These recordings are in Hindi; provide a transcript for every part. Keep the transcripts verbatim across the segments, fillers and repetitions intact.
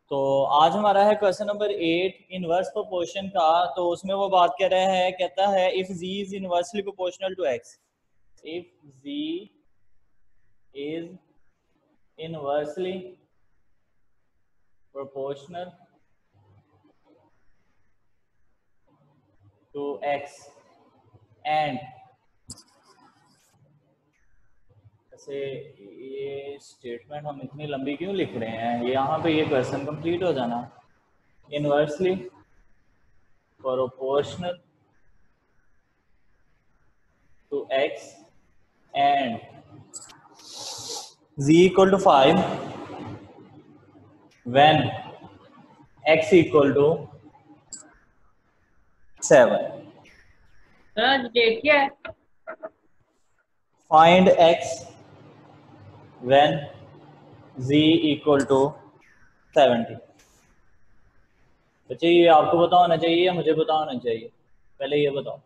तो आज हमारा है question number eight inverse proportion का। तो उसमें वो बात कर रहा है, कहता है if z is inversely proportional to x, if z is inversely proportional to x and ऐसे ये स्टेटमेंट हम इतनी लंबी क्यों लिख रहे हैं, यहाँ पे ये क्वेश्चन कंप्लीट हो जाना। Inversely proportional to x and z equal to five when x equal to seven. डेट क्या है? Find x when z equal to seventy. बच्चे ये आपको पता होना चाहिए या मुझे पता होना चाहिए? पहले ये बताओ।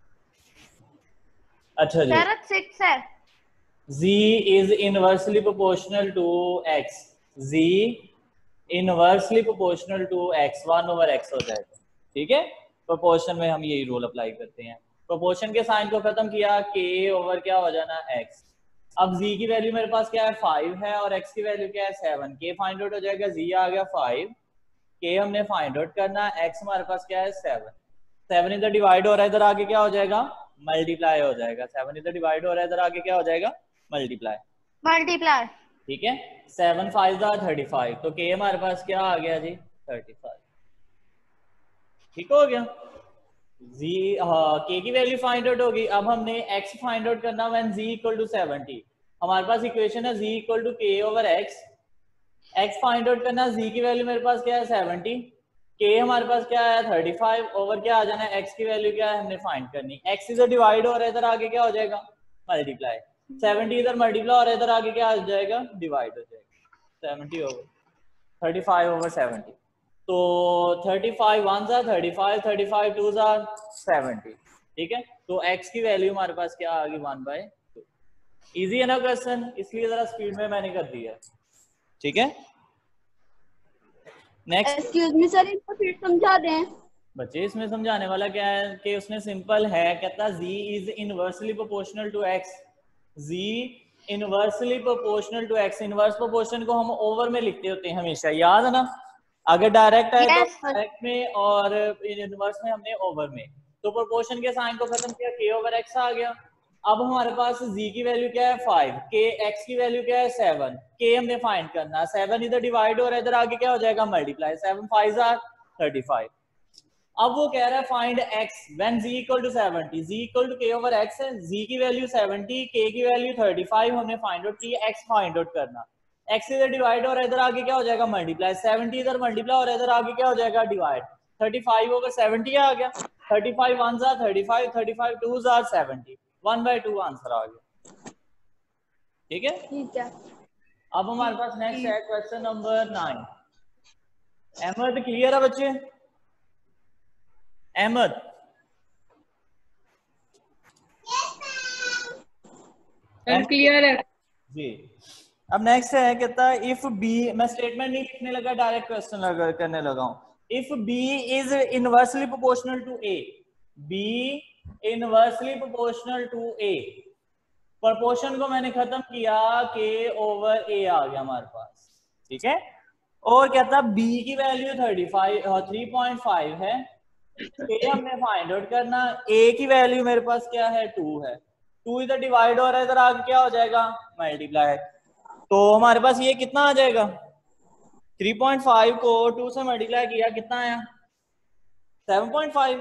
अच्छा जी, सर सिक्स है। z is inversely proportional to x. z inversely proportional to x, one over x हो जाएगा। ठीक है, प्रोपोर्शन में हम यही रूल अप्लाई करते हैं। प्रोपोर्शन के साइन को खत्म किया, k ओवर क्या हो जाना x। अब z की वैल्यू मेरे पास क्या है, फाइव है, और x की वैल्यू क्या है, सेवन। k फाइंड आउट हो जाएगा, z आ गया फाइव, k हमने फाइंड आउट करना है, x हमारे पास क्या है, सेवन। सेवन इधर डिवाइड हो रहा है, इधर आगे क्या हो जाएगा, मल्टीप्लाई हो जाएगा। सेवन इधर डिवाइड हो रहा है, इधर आगे क्या हो जाएगा, मल्टीप्लाई। मल्टीप्लाई। ठीक है, सेवन फाइव दा थर्टी फाइव, तो के हमारे पास क्या आ गया जी, थर्टी फाइव। ठीक हो गया, जी के की वैल्यू फाइंड आउट होगी। अब हमने x फाइंड आउट करना when z equal to seventy. हमारे पास इक्वेशन है z इक्वल टू के over x। x find out करना, z की वैल्यू मेरे पास क्या है, सेवेंटी, k हमारे पास क्या है, थर्टी फाइव, ओवर क्या आ जाना है, x की वैल्यू क्या है, हमने फाइंड करनी। x इधर डिवाइड हो रहा है, इधर आगे क्या हो जाएगा, मल्टीप्लाई। सेवेंटी इधर मल्टीप्लाई हो रहा है, इधर आगे क्या आ जाएगा, डिवाइड हो जाएगा। Seventy over thirty five over seventy, तो थर्टी फाइव वन ज़ा thirty five, thirty five two ज़ा सेवेंटी। ठीक है, तो x की वैल्यू हमारे पास क्या आ गई, वन बाय टू। ईजी है ना क्वेश्चन, इसलिए जरा स्पीड में मैंने कर दिया। ठीक है, नेक्स्ट। एक्सक्यूज मी सर, इनको फिर समझा दें। बच्चे इसमें समझाने वाला क्या है कि उसने सिंपल है, कहता z is inversely proportional to x। z inversely proportional to x। Inverse proportion को हम ओवर में लिखते होते हैं हमेशा, याद है ना। अगर डायरेक्ट है yes, तो डायरेक्ट में, और इनवर्स में हमने ओवर में। तो प्रोपोर्शन के साइन को खत्म किया, k ओवर x आ गया। अब हमारे पास z की वैल्यू क्या है, फाइव, k x की वैल्यू क्या है, सेवन, k हमने फाइंड करना। सेवन इधर डिवाइड हो रहा है, इधर आगे क्या हो जाएगा, multiply. Seven five are thirty five. अब वो कह रहा है find x when z equal to सेवेंटी। z equal to k over x है, z की वैल्यू सेवेंटी, k की वैल्यू थर्टी फाइव हमने फाइंड आउट की, x फाइंड आउट करना। x इधर डिवाइड हो रहा है, इधर आगे क्या हो जाएगा, मल्टीप्लाई। सेवेंटी इधर मल्टीप्लाई हो रहा है, इधर आगे क्या हो जाएगा, divide. Thirty five over seventy आ गया। थर्टी फाइव वन ज़ा thirty five, thirty five two ज़ा seventy, one by two answer आ गया। ठीक है, ठीक है। अब हमारे पास नेक्स्ट है question number nine. Ahmad clear है बच्चे? अहमद क्लियर है जी। अब नेक्स्ट है, कहता है इफ बी, मैं स्टेटमेंट नहीं लिखने लगा, डायरेक्ट क्वेश्चन लगा करने लगा हूं। If B is inversely proportional to A, B inversely proportional to A, proportion को मैंने खत्म किया, के ओवर ए आ गया हमारे पास। ठीक है, और कहता बी की value thirty five three point five है, ए हमने फाइंड आउट करना। ए की वैल्यू मेरे पास क्या है, टू है। टू इधर डिवाइड हो रहा है, इधर आगे क्या हो जाएगा, मल्टीप्लाई। तो हमारे पास ये कितना आ जाएगा, थ्री पॉइंट फाइव को टू से मल्टीप्लाई किया, कितना आया, सेवन पॉइंट फाइव।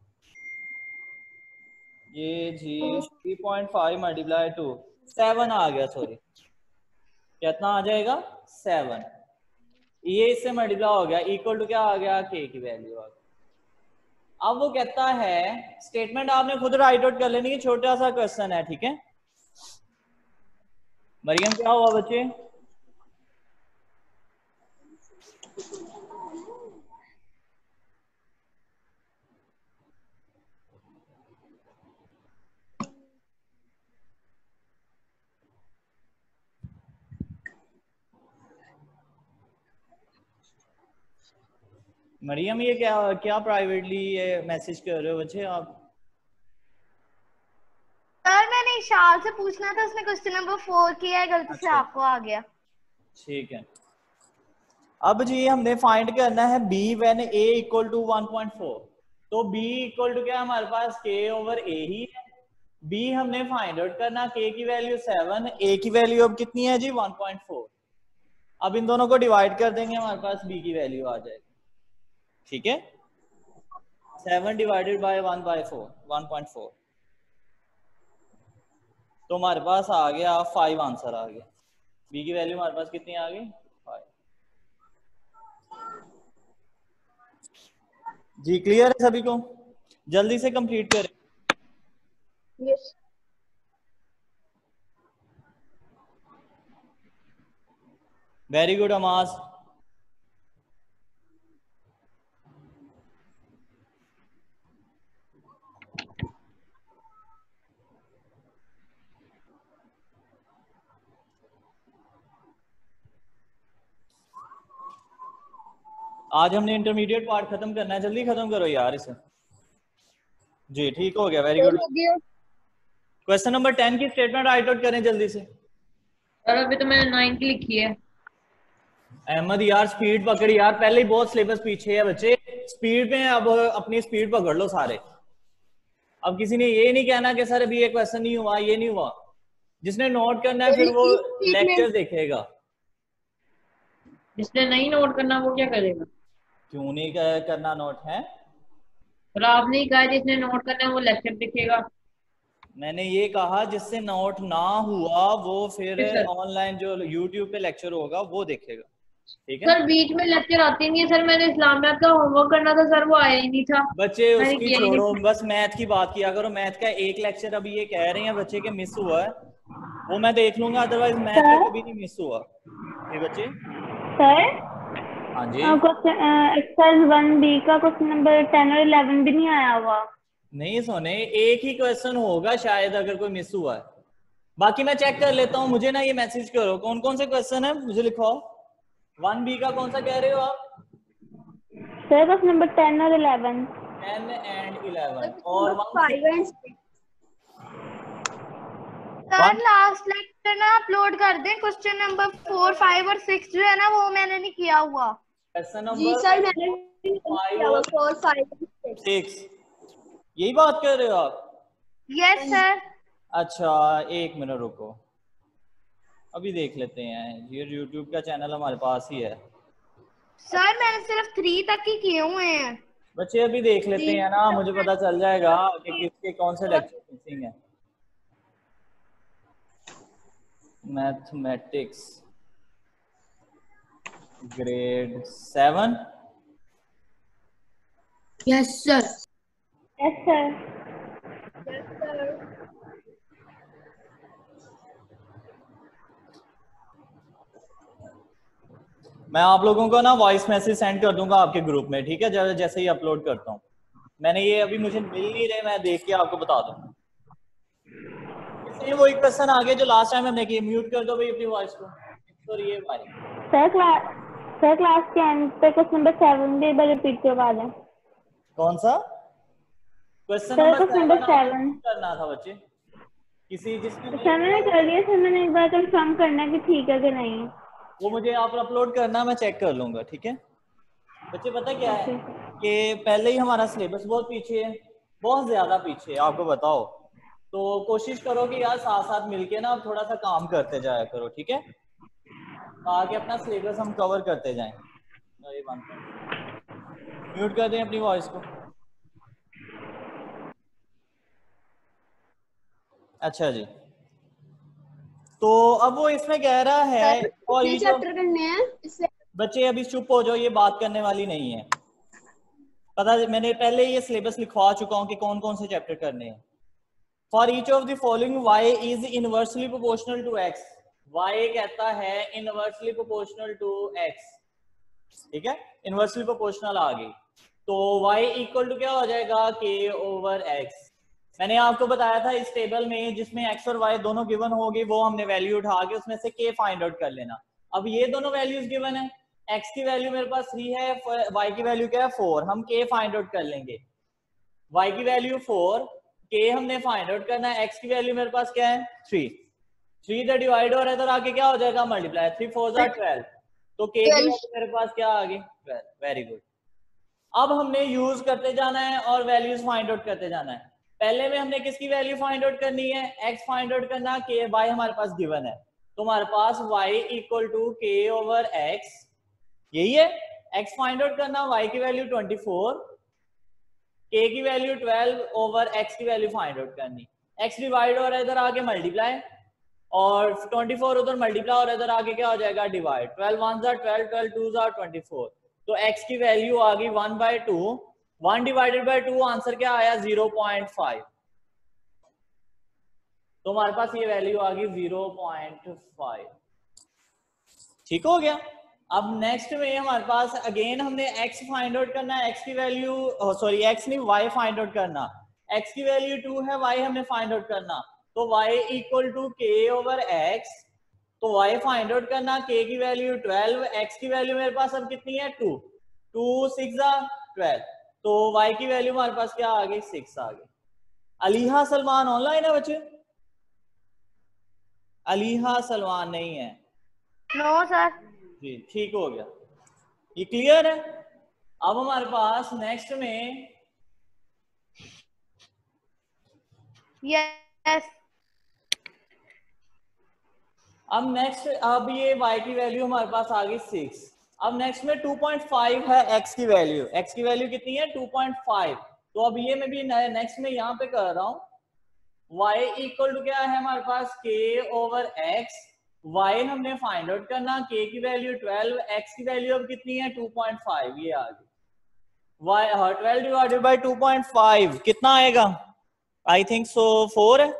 ये जी three point five multiply two, seven आ गया, सॉरी कितना आ जाएगा, सेवन। ये इससे मल्टीप्लाई हो गया, इक्वल टू क्या आ गया, के की वैल्यू आ गई। अब वो कहता है, स्टेटमेंट आपने खुद राइट आउट कर लेनी है, छोटा सा क्वेश्चन है। ठीक है, मरियम क्या हुआ बच्चे? मरियम ये क्या क्या प्राइवेटली ये मैसेज कर रहे हो बच्चे आप? सर मैंने इशाल से पूछना था, उसने क्वेश्चन नंबर फोर किया है, गलती से अच्छा आपको आ गया। ठीक है। अब जी हमने फाइंड करना है b when a equal to one point four. तो b इक्वल टू क्या हमारे पास k ओवर a ही है। b हमने फाइंड आउट करना, k की वैल्यू सेवन, a की वैल्यू अब कितनी है जी वन पॉइंट फोर। अब इन दोनों को डिवाइड कर देंगे, हमारे पास b की वैल्यू आ जाएगी। ठीक है, seven divided by one by four, one point four. तो हमारे पास आ गया फाइव, आंसर आ गया। b की वैल्यू हमारे पास कितनी आ गई? फाइव। जी क्लियर है सभी को? जल्दी से कंप्लीट करें। यस। वेरी गुड अमास। आज हमने इंटरमीडिएट पार्ट खत्म करना है, जल्दी खत्म करो यार इसे। जी ठीक हो गया, very good. Question number ten की स्टेटमेंट राइट आउट करें जल्दी से। सर अभी तो मैंने नाइन की लिखी है। अहमद यार स्पीड पकड़ यार, पहले ही बहुत सिलेबस पीछे है बच्चे, स्पीड में अब अपनी स्पीड पकड़ लो सारे। अब किसी ने ये नहीं कहना कि सर अभी ये क्वेश्चन नहीं हुआ, ये नहीं हुआ। जिसने नोट करना है फिर वो लेक्चर देखेगा। जिसने नहीं नोट करना वो क्या करेगा? क्यों नहीं करना नोट है? और आपने ही कहा जिसने नोट करना है वो लेक्चर देखेगा। मैंने ये कहा जिससे नोट ना हुआ वो फिर ऑनलाइन जो यूट्यूब पे लेक्चर होगा वो देखेगा। ठीक है सर, बीच में लेक्चर आते नहीं है सर। मैंने इस्लामियात का होमवर्क करना था सर, वो आया ही नहीं था। बच्चे उसकी छोड़ो, बस मैथ की बात किया करो। मैथ का एक लेक्चर अभी ये कह रहे हैं बच्चे के मिस हुआ है, वो मैं देख लूंगा, अदरवाइज मैथ का कभी नहीं मिस हुआ। ये बच्चे सर हाँ जी एक्सरसाइज वन बी का क्वेश्चन नंबर टेन और इलेवन भी नहीं आया हुआ। नहीं सोने, एक ही क्वेश्चन होगा शायद अगर कोई मिस हुआ है। बाकी मैं चेक कर लेता हूँ, मुझे ना ये मैसेज करो कौन कौन से क्वेश्चन है, मुझे लिखवाओ। वन बी का कौन सा कह रहे हो आप? सर क्वेश्चन नंबर टेन और इलेवन। टेन एंड इलेवन और five and sir last lecture ना अपलोड कर दें। क्वेश्चन नंबर फोर फाइव और सिक्स जो है ना वो मैंने नहीं किया हुआ। क्वेश्चन नंबर जी सर मैंने किया हुआ फोर फाइव सिक्स। यही बात कर रहे हो आप? Yes sir. अच्छा एक मिनट रुको, अभी देख लेते हैं। ये यूट्यूब का चैनल हमारे पास ही है सर। मैंने सिर्फ थ्री तक ही किए हुए हैं बच्चे, अभी देख लेते हैं ना, मुझे पता चल जाएगा कि किसके कौन से लेक्चर मिसिंग है। Mathematics grade seven. Yes sir. Yes sir. Yes sir. मैं आप लोगों को ना वॉइस मैसेज सेंड कर दूंगा आपके ग्रुप में, ठीक है, जब जैसे ही अपलोड करता हूँ। मैंने ये अभी मुझे मिल नहीं रहे, मैं देख के आपको बता दूंगा। इसलिए वही क्वेश्चन आ गया जो लास्ट टाइम हमने किया। म्यूट कर दो भाई अपनी वॉइस को। तो ये भाई सर क्लास सर क्लास के एंड पे क्वेश्चन नंबर सेवन भी एक बार रिपीट करवा दें। कौन सा क्वेश्चन नंबर सेवन करना था बच्चे? किसी जिसने सर मैंने कर लिया सर, मैंने एक बार कंफर्म करना कि ठीक है कि नहीं। वो मुझे आप अपलोड करना, मैं चेक कर लूंगा। ठीक है बच्चे, पता क्या है कि पहले ही हमारा सिलेबस बहुत पीछे है, बहुत ज्यादा पीछे है, आपको बताओ। तो कोशिश करो कि यार साथ साथ मिलके ना थोड़ा सा काम करते जाया करो, ठीक है, ताकि अपना सिलेबस हम कवर करते जाएं। म्यूट कर दें अपनी वॉइस को। अच्छा जी, तो अब वो इसमें कह रहा है और ये चैप्टर करने हैं इससे बच्चे अभी चुप हो जाओ, ये बात करने वाली नहीं है। पता मैंने पहले ये सिलेबस लिखवा चुका हूं कि कौन कौन से चैप्टर करने हैं। For each of the following y is inversely proportional to x। y कहता है इनवर्सली प्रोपोर्शनल टू x, ठीक है, इनवर्सली प्रोपोर्शनल आ गई तो y इक्वल टू क्या हो जाएगा? k over x। मैंने आपको बताया था इस टेबल में जिसमें x और y दोनों गिवन होगी, वो हमने वैल्यू उठा के उसमें से k फाइंड आउट कर लेना। अब ये दोनों वैल्यूज गिवन है x की वैल्यू मेरे पास थ्री है, y की वैल्यू क्या है फोर, हम k फाइंड आउट कर लेंगे। y की वैल्यू फोर, k हमने फाइंड आउट करना है, x की वैल्यू मेरे पास क्या है थ्री, थ्री इधर डिवाइड हो रहा है, इधर आके क्या हो जाएगा मल्टीप्लाई, थ्री फोर जार ट्वेल्व, तो k की वैल्यू मेरे पास क्या आ गई ट्वेल्व। Very good. अब हमने यूज करते जाना है और वैल्यूज फाइंड आउट करते जाना है। पहले में हमने किसकी वैल्यू फाइंड आउट करनी है, x फाइंड आउट करना, k y हमारे पास गिवन है, तो हमारे पास y equal to k over x, यही है। x फाइंड आउट करना, y की वैल्यू ट्वेंटी फोर, k की वैल्यू ट्वेल्व ओवर x की वैल्यू फाइंड आउट करनी, x डिवाइड हो रहा है इधर आगे मल्टीप्लाई, और ट्वेंटी फोर उधर मल्टीप्लाई हो रहा है इधर आगे क्या हो जाएगा डिवाइड, ट्वेल्व वन जार ट्वेल्व, ट्वेल्व टू जार ट्वेंटी फोर, तो x की वैल्यू आ गई one by two, one divided by two, answer क्या आया जीरो पॉइंट फाइव, तो हमारे पास ये वैल्यू आ गई जीरो पॉइंट फाइव। ठीक हो गया। अब नेक्स्ट में हमारे पास अगेन हमने x फाइंड आउट करना है, x की वैल्यू सॉरी x नहीं y फाइंड आउट करना, x की वैल्यू टू है, y हमने फाइंड आउट करना, तो y equal to k over x, तो y फाइंड आउट करना, k की वैल्यू ट्वेल्व, x की वैल्यू मेरे पास अब कितनी है टू, टू सिक्स ट्वेल्व, तो y की वैल्यू हमारे पास क्या आ गई सिक्स आ गई। अलीहा सलमान ऑनलाइन है बच्चे? अलीहा सलमान नहीं है? No sir. जी ठीक हो गया, ये क्लियर है। अब हमारे पास नेक्स्ट में यस, अब नेक्स्ट अब ये y की वैल्यू हमारे पास आ गई सिक्स, अब नेक्स्ट में टू पॉइंट फाइव है x की वैल्यू, x की वैल्यू कितनी है टू पॉइंट फाइव, तो अब ये मैं भी नेक्स्ट में यहाँ पे कर रहा हूँ, y इक्वल टू क्या है हमारे पास k ओवर x, y हमने फाइंड आउट करना, k की वैल्यू ट्वेल्व, x की वैल्यू अब कितनी है टू पॉइंट फाइव, ये आ गई y, हाँ twelve divided by two point five कितना आएगा, आई थिंक सो फोर है,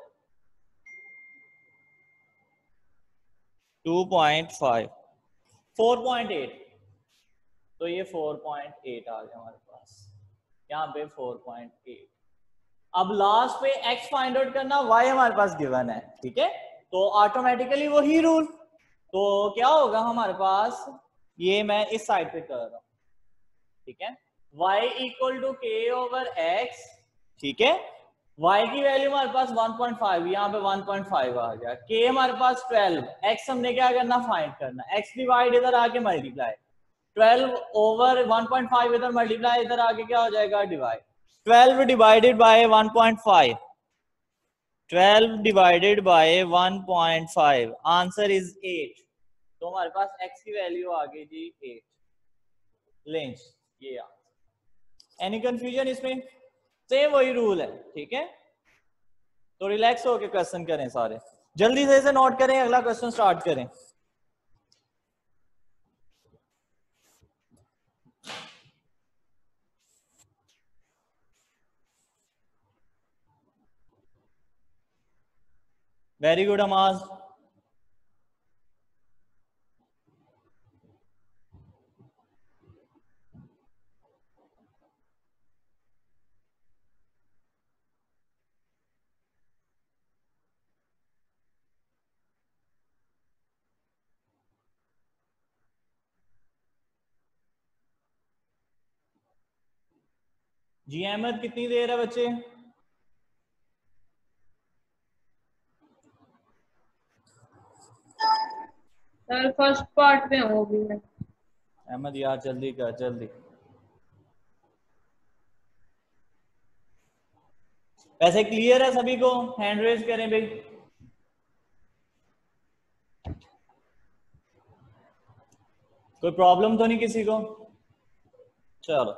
two point five, four point eight, तो ये फोर पॉइंट एट आ गया हमारे पास, यहाँ पे फोर पॉइंट एट। अब लास्ट पे x फाइंड आउट करना, y हमारे पास गिवन है, ठीक है, तो ऑटोमेटिकली वही रूल, तो क्या होगा हमारे पास, ये मैं इस साइड पे कर रहा हूँ, ठीक है, y equal to k over x, ठीक है, y की वैल्यू हमारे पास वन पॉइंट फाइव, यहाँ पे वन पॉइंट फाइव आ गया, k हमारे पास ट्वेल्व, x हमने क्या करना फाइंड करना, x डिवाइड इधर आके multiply, twelve over one point five इधर मल्टीप्लाई, इधर आके क्या हो जाएगा divide, twelve divided by one point five, twelve divided by one point five, answer is eight, तो हमारे पास x की वैल्यू आ गई जी एट, लेंथ ये आंसर। एनी कंफ्यूजन इसमें? सेम वही रूल है, ठीक है, तो रिलैक्स होके क्वेश्चन करें सारे, जल्दी से इसे नोट करें, अगला क्वेश्चन स्टार्ट करें। वेरी गुड अमाज। जी अहमद कितनी देर है बच्चे? सर फर्स्ट पार्ट में हो गई है। अहमद यार जल्दी कर जल्दी। वैसे क्लियर है सभी को? हैंड रेज करें भाई। कोई प्रॉब्लम तो नहीं किसी को? चलो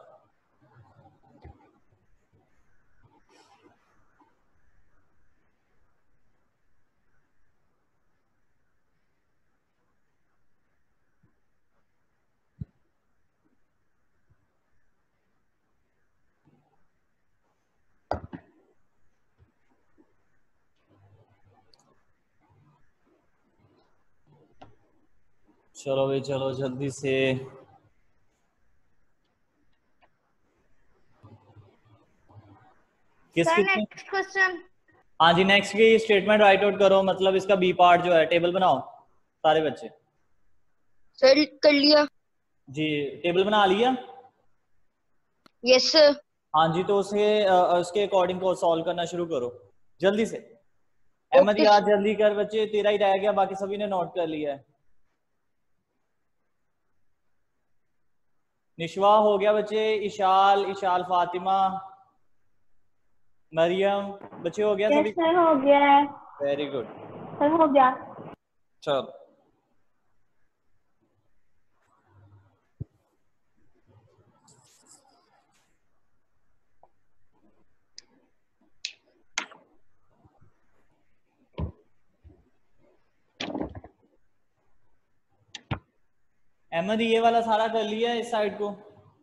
चलो भाई चलो जल्दी से। किस नेक्स्ट क्वेश्चन? हाँ जी नेक्स्ट की स्टेटमेंट राइट आउट करो, मतलब इसका बी पार्ट जो है टेबल बनाओ सारे बच्चे। सर कर लिया। जी टेबल बना लिया? Yes sir. हाँ जी, तो उसे उसके अकॉर्डिंग को सॉल्व करना शुरू करो जल्दी से। अहमद यार जल्दी कर बच्चे, तेरा ही रह गया, बाकी सभी ने नोट कर लिया है। निशवा हो गया बच्चे, इशाल इशाल फातिमा, मरियम, बच्चे हो गया सभी? सर हो गया है। वेरी गुड सर हो गया। चलो अहमद ये वाला सारा कर लिया इस साइड को?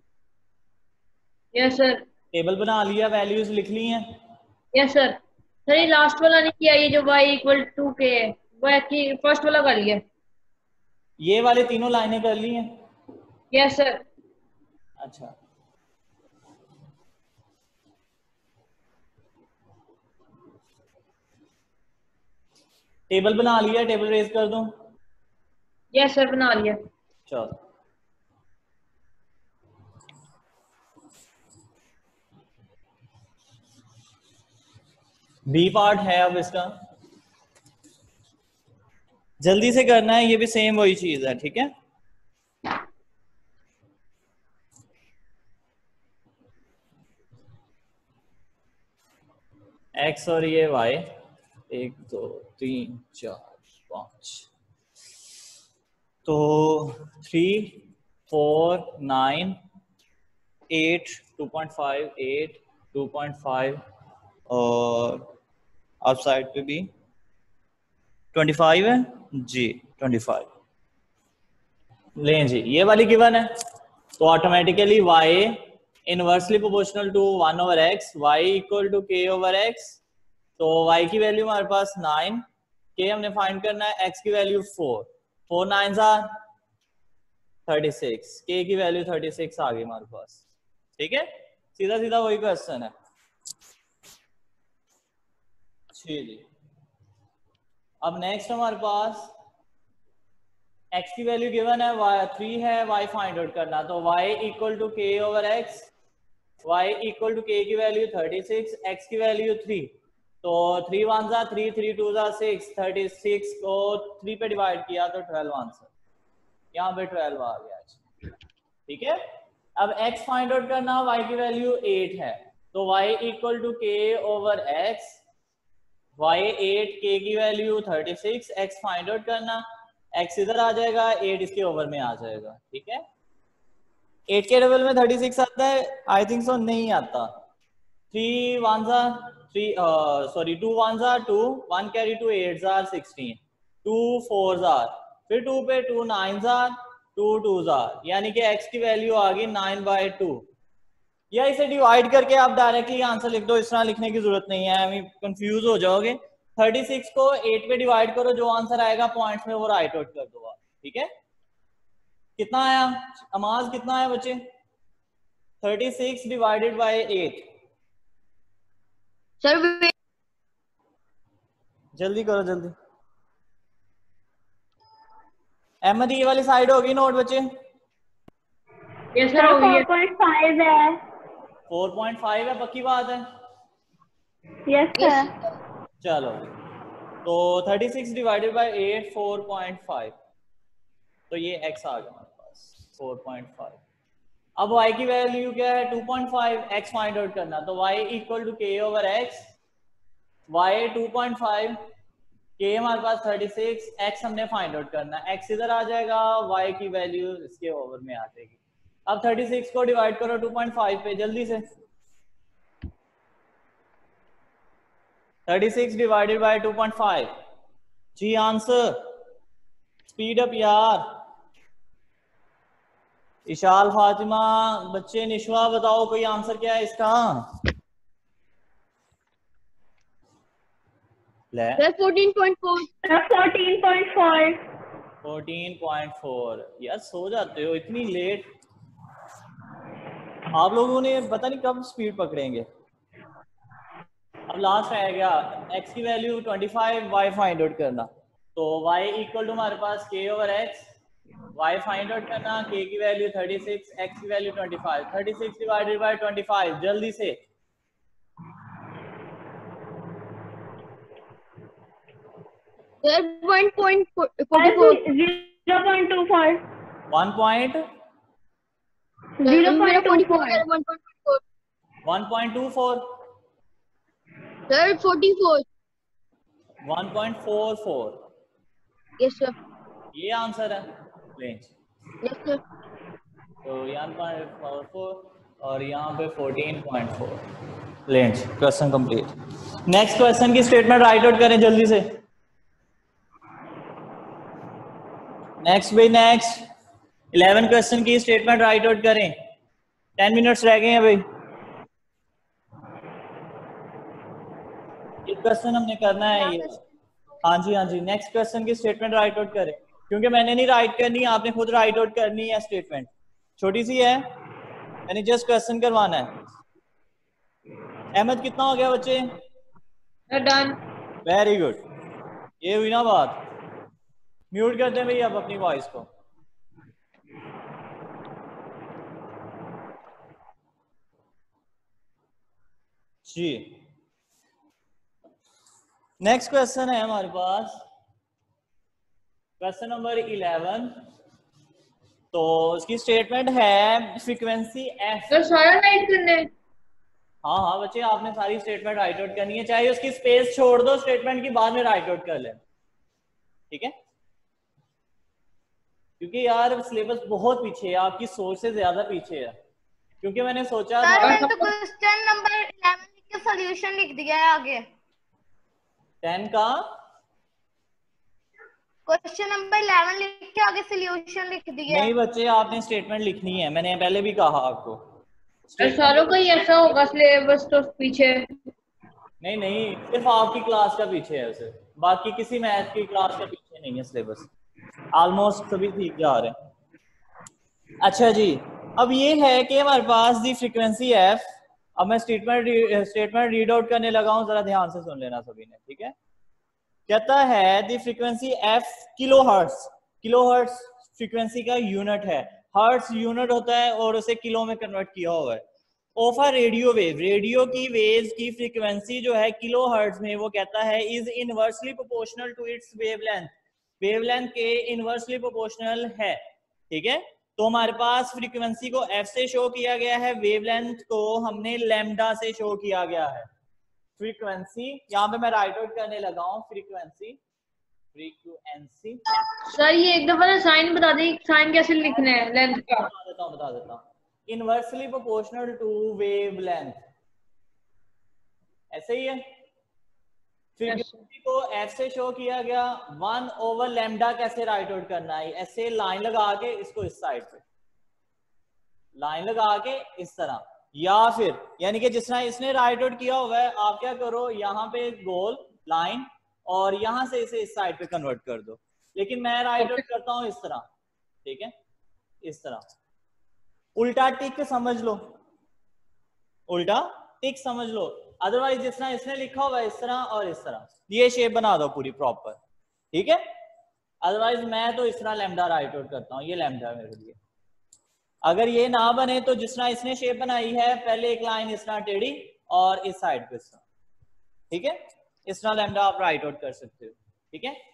Yes sir. टेबल बना लिया, वैल्यूज लिख ली हैं? Yes sir. सर ये लास्ट वाला नहीं किया, ये जो y इक्वल टू के है वो एक्चुअली फर्स्ट वाला कर लिया। ये वाले तीनों लाइनें कर ली हैं? Yes sir. अच्छा टेबल बना लिया, टेबल रेज कर दूं? यस सर बना लिया। चलो बी पार्ट है अब इसका, जल्दी से करना है, ये भी सेम वही चीज है, ठीक है? एक्स और ये वाई, एक दो तीन चार पाँच, तो three four nine eight two point five eight two point five और आप साइड पे भी ट्वेंटी फाइव है जी, ट्वेंटी फाइव लें जी। ये वाली गिवन है तो automatically y inversely proportional to one over x, y equal to के ओवर एक्स, तो y की वैल्यू हमारे पास नाइन, के हमने फाइंड करना है, x की वैल्यू फोर, फोर नाइन जार थर्टी सिक्स, के की वैल्यू थर्टी सिक्स आ गई हमारे पास, ठीक है? सीधा सीधा वही क्वेश्चन है जी। अब नेक्स्ट हमारे पास x की वैल्यू गिवन है, y थ्री है, y फाइंड आउट करना, तो y इक्वल टू के over x, y equal to k की वैल्यू थर्टी सिक्स, x की वैल्यू थ्री, तो थ्री वन जा थ्री, थ्री टू जा सिक्स, थर्टी सिक्स को थ्री पे डिवाइड किया तो ट्वेल्व आंसर, यहाँ पे ट्वेल्व आ गया, ठीक है? अब x फाइंड आउट करना, y की वैल्यू एट है, तो y इक्वल टू के over x, y eight, k की value thirty six, x find out करना, x इधर आ जाएगा, एट इसके ओवर में आ जाएगा, ठीक है? एट के डबल में थर्टी सिक्स आता है? आई थिंक सो नहीं आता। थ्री वन जार थ्री, सॉरी टू वन जार two, one carry two eight जार सिक्सटीन, टू फोर जार, फिर टू पे टू नाइन जार, टू टू जार, यानी कि x की वैल्यू आ गई नाइन बाई टू। या इसे डिवाइड करके आप डायरेक्टली आंसर लिख दो, इस तरह लिखने की जरूरत नहीं है, कंफ्यूज हो जाओगे। थर्टी सिक्स को एट पे डिवाइड करो, जो आंसर आएगा पॉइंट्स में वो राइट आउट कर दो आप, ठीक है? कितना आया अमाज, कितना आया बच्चे? Thirty six divided by eight. Sir जल्दी करो जल्दी। अहमद ये वाली साइड होगी नोट बच्चे? यस सर हो गई है। फोर पॉइंट फाइव है। फोर पॉइंट फाइव है, पक्की बात है? Yes sir. चलो तो thirty six divided by eight, four point five, तो ये x आ गया हमारे पास फोर पॉइंट फाइव। अब y की वैल्यू क्या है? Two point five, x find out करना, तो y इक्वल टू के over x, y two point five, k हमारे पास थर्टी सिक्स, x हमने फाइंड आउट करना, x इधर आ जाएगा, y की वैल्यू इसके ओवर में आ जाएगी। अब थर्टी सिक्स को डिवाइड करो टू पॉइंट फाइव पे, जल्दी से। Thirty six divided by two point five, जी आंसर, स्पीड अप यार। इशाल फातिमा, बच्चे, निशवा बताओ कोई आंसर क्या है इसका? ले fourteen point four. Fourteen point four. Fourteen point four. यार सो जाते हो इतनी लेट, आप लोगों ने पता नहीं कब स्पीड पकड़ेंगे। अब लास्ट रह गया x की value twenty five, y find out करना, तो y इक्वल टू हमारे पास k over x, y find out करना, k की वैल्यू थर्टी सिक्स, x की value twenty five, thirty six divided by twenty five, जल्दी से one point forty four, zero point two four, one point zero point two four, one point two four, sir forty four, one point four four, yes sir, ये आंसर है रेंज। Yes sir. तो यहाँ पर फोर फोर और यहाँ पे fourteen point four range. Question complete. Next question की स्टेटमेंट राइट आउट करें जल्दी से। नेक्स्ट भाई नेक्स्ट इलेवन क्वेश्चन की स्टेटमेंट राइट आउट करें। टेन मिनट्स रह गए हैं भाई। एक क्वेश्चन हमने करना है ये। हाँ जी हाँ जी, नेक्स्ट क्वेश्चन की स्टेटमेंट राइट आउट करें, क्योंकि मैंने नहीं राइट करनी, आपने खुद राइट आउट करनी है। स्टेटमेंट छोटी सी है, मैंने जस्ट क्वेश्चन करवाना है। अहमद कितना हो गया बच्चे? डन। वेरी गुड, ये हुई ना बात। म्यूट कर दें भाई आप अपनी वॉइस को। जी नेक्स्ट क्वेश्चन है हमारे पास, क्वेश्चन नंबर इलेवन। तो उसकी स्टेटमेंट है फ्रीक्वेंसी एफ। सर सारा राइट करने। हाँ हाँ बच्चे, आपने सारी स्टेटमेंट राइट आउट करनी है, चाहे उसकी स्पेस छोड़ दो स्टेटमेंट की, बाद में राइट आउट कर लें, ठीक है? क्योंकि यार सिलेबस बहुत पीछे है, आपकी सोच से ज्यादा पीछे है। क्योंकि मैंने सोचा सर था मैंने तो क्वेश्चन नंबर इलेवन लिख के सॉल्यूशन लिख दिया है आगे। टेन का क्वेश्चन नंबर इलेवन लिख के आगे सॉल्यूशन लिख दिया है। नहीं बच्चे, आपने स्टेटमेंट लिखनी है, मैंने पहले भी कहा आपको। सर सारों का ही ऐसा होगा सिलेबस तो पीछे। नहीं नहीं, सिर्फ आपकी क्लास का पीछे है उसे, बाकी किसी मैथ की क्लास का पीछे नहीं है सिलेबस। ऑलमोस्ट सभी ठीक जा रहे हैं। अच्छा जी, अब ये है कि हमारे पास दी फ्रीक्वेंसी एफ। अब मैं स्टेटमेंट स्टेटमेंट रीड आउट करने लगा हूं, जरा ध्यान से सुन लेना सभी ने, ठीक है? कहता है the frequency F kilo hertz. Kilo hertz frequency का यूनिट है, हर्ट्स यूनिट होता है और उसे किलो में कन्वर्ट किया हुआ है। Of a radio wave, radio की वेव्स की फ्रीक्वेंसी जो है किलो हर्ट्ज में, वो कहता है is inversely proportional to its wavelength. Wavelength के इनवर्सली प्रोपोर्शनल है, ठीक है? तो हमारे पास फ्रीक्वेंसी को एफ से शो किया गया है, वेवलेंथ को हमने लैम्डा से शो किया गया है। फ्रीक्वेंसी यहाँ पे मैं राइट आउट करने लगा हूँ, फ्रीक्वेंसी फ्रीक्वेंसी सर ये एक दफा ना साइन बता दें, साइन कैसे लिखना है लेंथ का। बता देता हूँ बता देता हूँ इनवर्सली प्रोपोर्शनल टू वेवलेंथ, ऐसे ही है। फ्रीक्वेंसी को एफ से शो किया गया, वन ओवर लैम्डा कैसे राइट आउट करना है? ऐसे लाइन लगा के इसको इस साइड पे लाइन लगा के इस तरह, या फिर यानी कि जिस तरह इसने राइट आउट किया हुआ है, आप क्या करो यहाँ पे गोल लाइन और यहां से इसे इस साइड पे कन्वर्ट कर दो। लेकिन मैं राइट आउट करता हूं इस तरह, ठीक है? इस तरह उल्टा टिक समझ लो, उल्टा टिक समझ लो। अदरवाइज जिस तरह इसने लिखा हुआ है इस तरह और इस तरह, ये शेप बना दो पूरी प्रॉपर, ठीक है? अदरवाइज मैं तो इस तरह लैम्डा राइट आउट करता हूँ, ये लैम्डा है मेरे लिए। अगर ये ना बने तो जिस तरह इसने शेप बनाई है, पहले एक लाइन इस तरह टेढ़ी और इस साइड पे इस तरह, ठीक है? इस तरह लैम्डा आप राइट आउट कर सकते हो, ठीक है?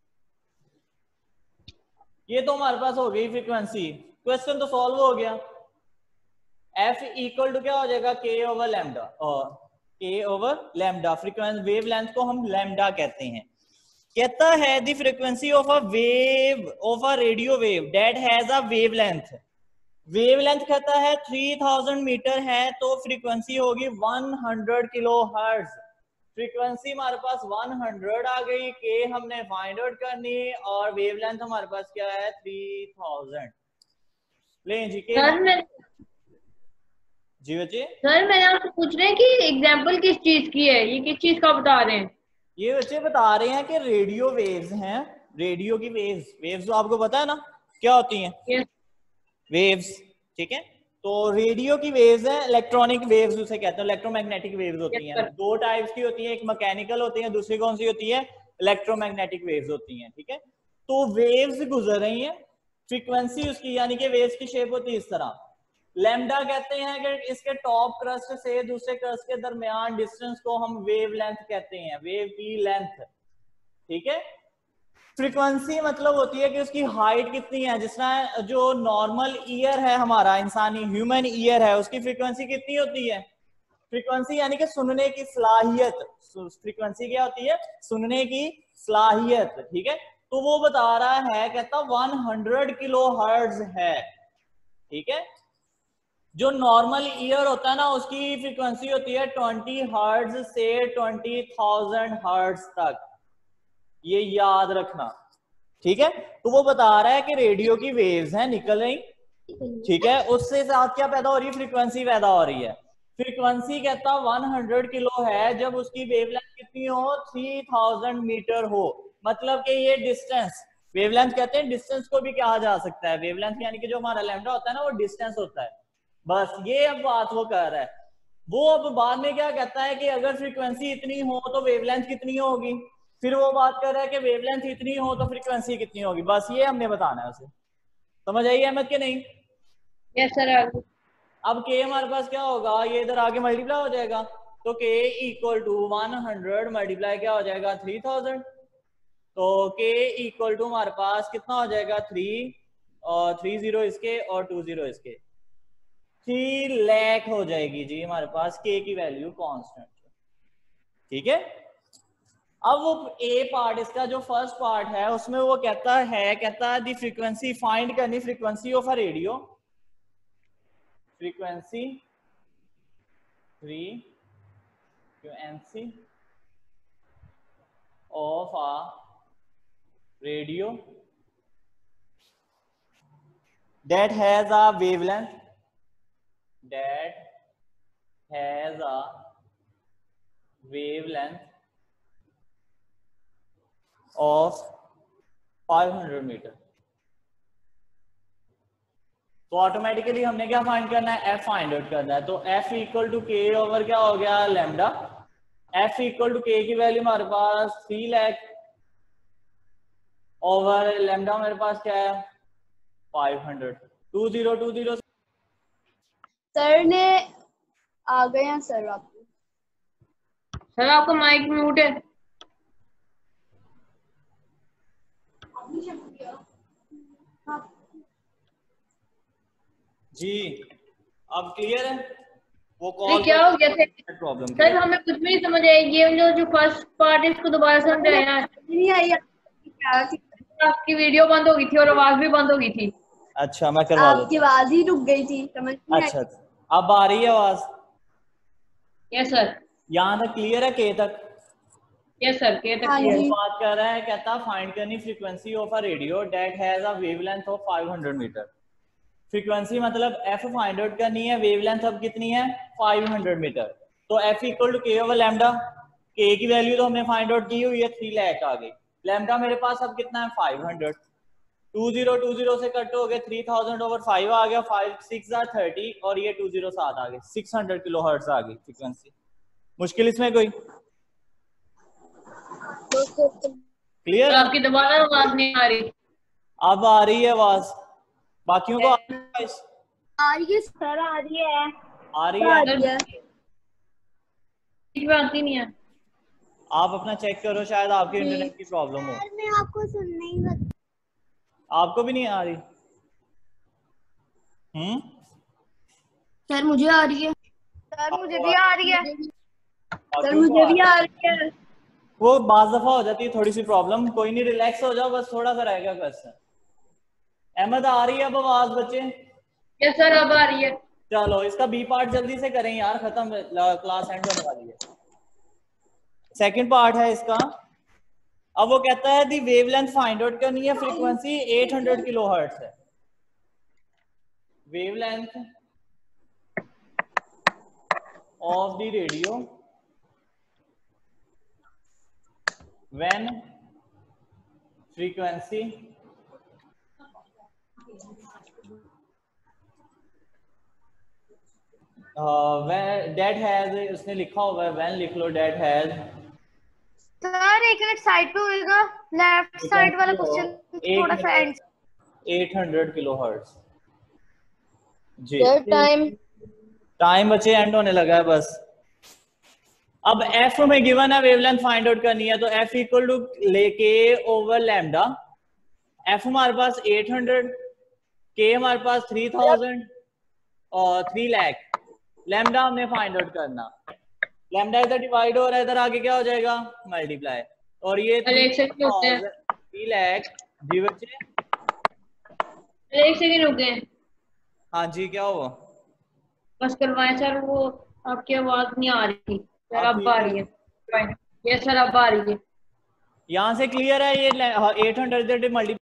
ये तो हमारे पास हो गई फ्रीक्वेंसी। क्वेश्चन तो सॉल्व हो गया। एफ इक्वल टू क्या हो जाएगा? के ओवर लैम्डा, और k over lambda, frequency wave length को हम लैम्डा कहते हैं। कहता है the frequency of a wave of a radio wave that has a wave length. Wave length कहता है थ्री थाउजेंड मीटर है, तो फ्रीक्वेंसी होगी one hundred kilo hertz. Frequency हमारे पास वन हंड्रेड आ गई, के हमने फाइंड आउट करनी, और वेवलेंथ हमारे पास क्या है? Three thousand. ले जी के सर मैं जी बच्चे, सर मैंने आपसे पूछ रहे हैं कि एग्जांपल किस चीज की है, ये किस चीज का बता रहे हैं? ये बच्चे बता रहे हैं कि रेडियो वेव्स हैं, रेडियो की वेव्स। वेव्स तो आपको पता है ना क्या होती हैं? yes. वेव्स, ठीक है? तो रेडियो की वेव्स है, इलेक्ट्रॉनिक वेव्स उसे कहते हैं, इलेक्ट्रोमैग्नेटिक वेव्स होती हैं। दो टाइप्स की होती है, एक मैकेनिकल होती है, दूसरी कौन सी होती है? इलेक्ट्रोमैग्नेटिक वेव्स होती हैं, ठीक है? तो वेव्स गुजर रही हैं, फ्रीक्वेंसी उसकी यानी कि वेव्स की शेप होती है इस तरह। लैम्डा कहते हैं कि इसके टॉप क्रस्ट से दूसरे क्रस्ट के दरमियान डिस्टेंस को हम वेव लेंथ कहते हैं, वेव की लेंथ, ठीक है। फ्रीक्वेंसी मतलब होती है कि उसकी हाइट कितनी है। जिस तरह जो नॉर्मल ईयर है हमारा, इंसानी ह्यूमन ईयर है, उसकी फ्रीक्वेंसी कितनी होती है? फ्रीक्वेंसी यानी कि सुनने की सलाहियत। फ्रीक्वेंसी क्या होती है? सुनने की सलाहियत, ठीक है। तो वो बता रहा है, कहता सौ किलो हर्ट्ज है, ठीक है। जो नॉर्मल ईयर होता है ना, उसकी फ्रीक्वेंसी होती है बीस हर्ट्ज से बीस हज़ार हर्ट्ज तक, ये याद रखना, ठीक है। तो वो बता रहा है कि रेडियो की वेव्स हैं निकल रही, ठीक है, उससे साथ क्या पैदा हो रही है? फ्रीक्वेंसी पैदा हो रही है। फ्रीक्वेंसी कहता सौ किलो है जब उसकी वेवलेंथ कितनी हो? तीन हज़ार मीटर हो। मतलब कि ये डिस्टेंस, वेवलेंथ कहते हैं, डिस्टेंस को भी कहा जा सकता है। वेवलेंथ यानी कि जो हमारा लैम्डा होता है ना, वो डिस्टेंस होता है। बस ये अब बात वो कर रहा है। वो अब बाद में क्या कहता है कि अगर फ्रीक्वेंसी इतनी हो तो वेवलेंथ कितनी होगी, फिर वो बात कर रहा है कि वेवलेंथ इतनी हो तो फ्रीक्वेंसी कितनी होगी। बस ये हमने बताना है उसे। समझ आई अहमद के नहीं? Yes sir. अब के हमारे पास क्या होगा? ये इधर आगे मल्टीप्लाई हो जाएगा, तो k equal to one hundred multiply क्या हो जाएगा? Three thousand. तो के इक्वल टू हमारे पास कितना हो जाएगा? थ्री और थ्री जीरो इसके और टू जीरो इसके, थ्री लाख हो जाएगी जी हमारे पास के की वैल्यू कांस्टेंट, ठीक है। अब वो ए पार्ट, इसका जो फर्स्ट पार्ट है, उसमें वो कहता है, कहता है दी फ्रीक्वेंसी फाइंड करनी, frequency of a radio, frequency frequency of a radio that has a wavelength that has a wavelength of five hundred metre. तो ऑटोमेटिकली हमने क्या फाइंड करना है? एफ फाइंड आउट करना है। तो एफ इक्वल टू के ओवर क्या हो गया? Lambda. F equal to k की वैल्यू हमारे पास थ्री लाख ओवर लैम्डा मेरे पास क्या है? Five hundred. Two zero two zero sir ने आ गए हैं सर आपको। सर आपका माइक म्यूट है। जी अब क्लियर है? वो ये कॉल क्या हो गया सर? प्रॉब्लम सर हमें कुछ भी नहीं समझ आया। ये जो जो फर्स्ट पार्ट है इसको दोबारा समझाया। नहीं आई आपकी वीडियो बंद हो गई थी और आवाज भी बंद हो गई थी। अच्छा मैं करवा दूं। आपकी आवाज ही रुक गई थी, समझ नहीं आई। अच्छा अब आ रही है आवाज? Yes sir. यहाँ तक क्लियर है? के तक? Yes sir. के तक हाँ क्लियर। जी। बात कर रहा है, कहता फाइंड करनी frequency of a radio that has a wavelength of five hundred metre. Frequency मतलब एफ फाइंड आउट करनी है, वेवलेंथ अब कितनी है? Five hundred metre. तो एफ इक्वल टू के ओवर लैम्डा। के की वैल्यू तो हमने फाइंड आउट की हुई है, थ्री लाख आ गई। लैम्डा मेरे पास अब कितना है? Five hundred. Two zero two zero से कट हो गए, थ्री थाउजेंड ओवर फाइव आ गया, फाइव सिक्स आ थर्टी और ये टू जीरो सात आ गए, सिक्स हंड्रेड किलो हर्ट्ज आ गई फ्रीक्वेंसी। मुश्किल इसमें कोई? क्लियर है? आपकी दोबारा आवाज नहीं आ रही। अब आ रही है आवाज? बाकियों को आ रही है? आ रही है सर, आ रही है। आ रही आ है? रही है। आती नहीं है। आप अपना चेक करो, शायद आपके इंटरनेट की प्रॉब्लम हो। मैं आपको सुन नहीं सकती। आपको भी नहीं आ रही? हम्म सर मुझे आ रही है। सर मुझे भी आ रही है। सर मुझे भी आ रही है। वो बाज दफा हो जाती है थोड़ी सी प्रॉब्लम, कोई नहीं, रिलैक्स हो जाओ, बस थोड़ा सा रहेगा क्वेश्चन। अहमद आ रही है अब आवाज बच्चे? यस सर अब आ रही है। चलो इसका बी पार्ट जल्दी से करें यार, खत्म, क्लास एंड होने वाली है। सेकंड पार्ट है इसका। अब वो कहता है दी वेवलेंथ फाइंड आउट करनी है, फ्रीक्वेंसी एट हंड्रेड किलोहर्ट्ज है। Wavelength of the radio when frequency uh, when that has, उसने लिखा हुआ है when, लिख लो that has। सर एक मिनट साइड पे होएगा, लेफ्ट साइड वाला क्वेश्चन थोड़ा सा end. Eight hundred kilo hertz जी। टाइम टाइम बच्चे एंड होने लगा है बस। अब एफ में गिवन है वेवलेंथ फाइंड आउट करनी है, तो एफ इक्वल टू लेके ओवर लैम्डा। एफ हमारे पास एट हंड्रेड, के हमारे पास थ्री थाउजेंड और थ्री लाख। लैम्डा हमने फाइंड आउट करना। लैम्डा इधर डिवाइड हो रहा है, इधर आगे क्या हो जाएगा मल्टीप्लाई। और ये एक सेकंड रुक गए, थ्री लाख जी बच्चे। एक सेकंड रुक गए। हाँ जी क्या हुआ? बस करवाएं सर, वो आपकी आवाज नहीं आ रही थी सर, अब आ रही है। ये सर अब आ रही है। यहाँ से क्लियर है? ये एट हंड्रेड मल्टीप्लाई